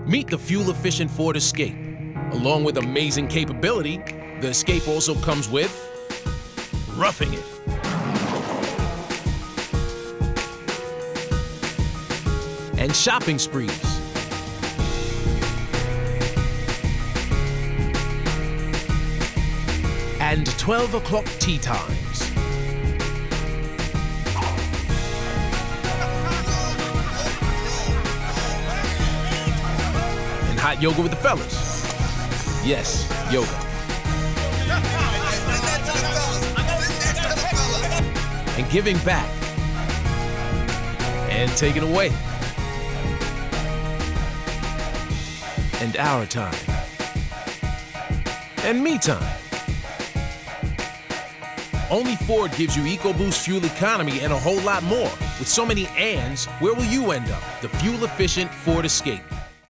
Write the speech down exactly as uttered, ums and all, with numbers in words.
Meet the fuel-efficient Ford Escape. Along with amazing capability, the Escape also comes with roughing it. And shopping sprees. And twelve o'clock tea times. And hot yoga with the fellas. Yes, yoga. And giving back. And taking away. And our time. And me time. Only Ford gives you EcoBoost fuel economy and a whole lot more. With so many ands, where will you end up? The fuel-efficient Ford Escape.